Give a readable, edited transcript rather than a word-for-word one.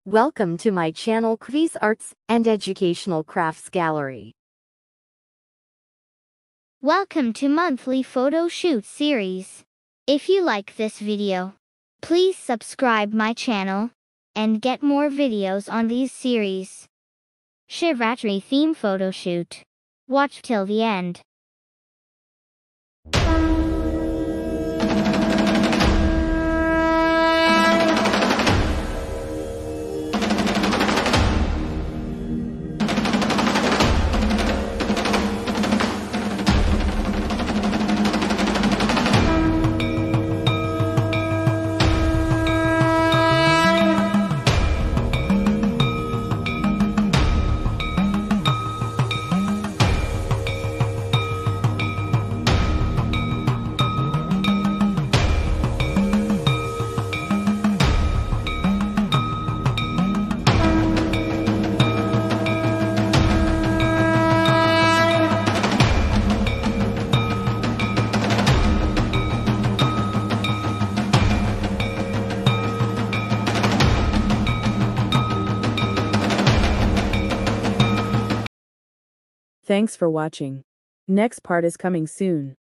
Welcome to my channel Quiz Arts and Educational Crafts Gallery. Welcome to monthly photo shoot series. If you like this video, please subscribe my channel and get more videos on these series. Shivratri theme photo shoot. Watch till the end. Thanks for watching. Next part is coming soon.